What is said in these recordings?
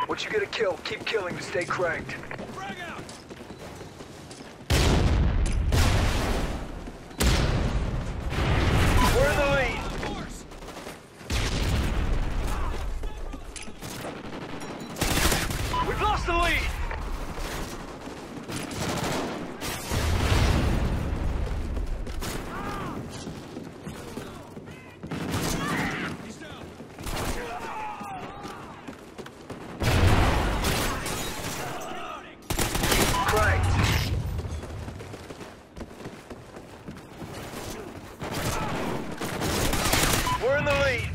Once you get a kill, keep killing to stay cranked. Frag out! We're in the lead. We've lost the lead. We're in the lead.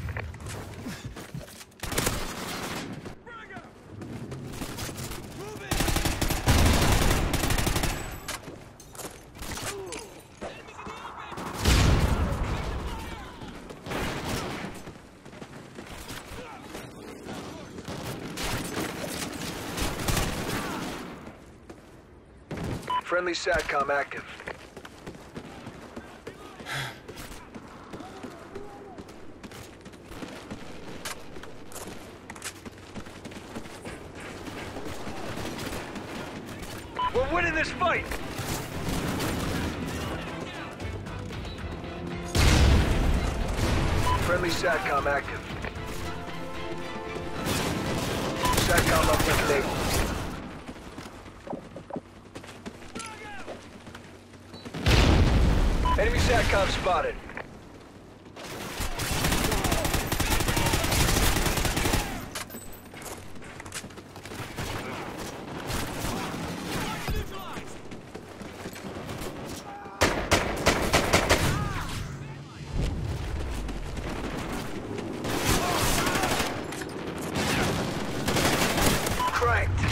Friendly SATCOM active. We're winning this fight! Friendly SATCOM active. SATCOM uplink enabled. Enemy SATCOM spotted. Cranked.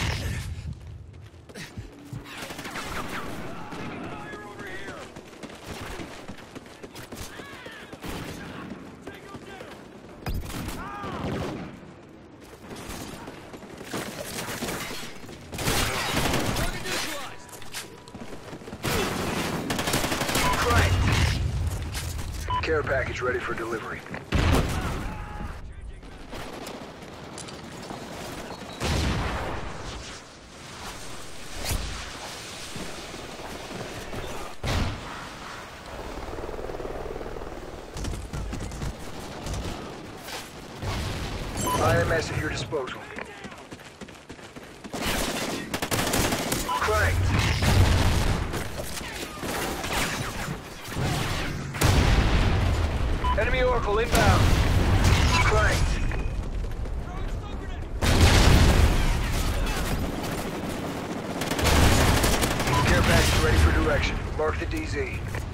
Care package ready for delivery. IMS at your disposal. Cranked. Enemy Oracle inbound. Cranked. Care package ready for direction. Mark the DZ.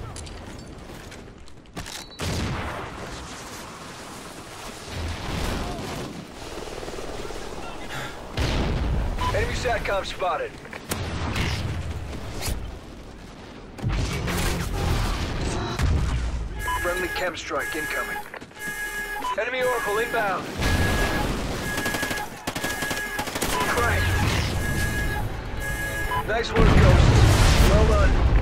Enemy SATCOM spotted. Friendly chem strike incoming. Enemy Oracle inbound. Crank. Nice work, Ghost. Well done.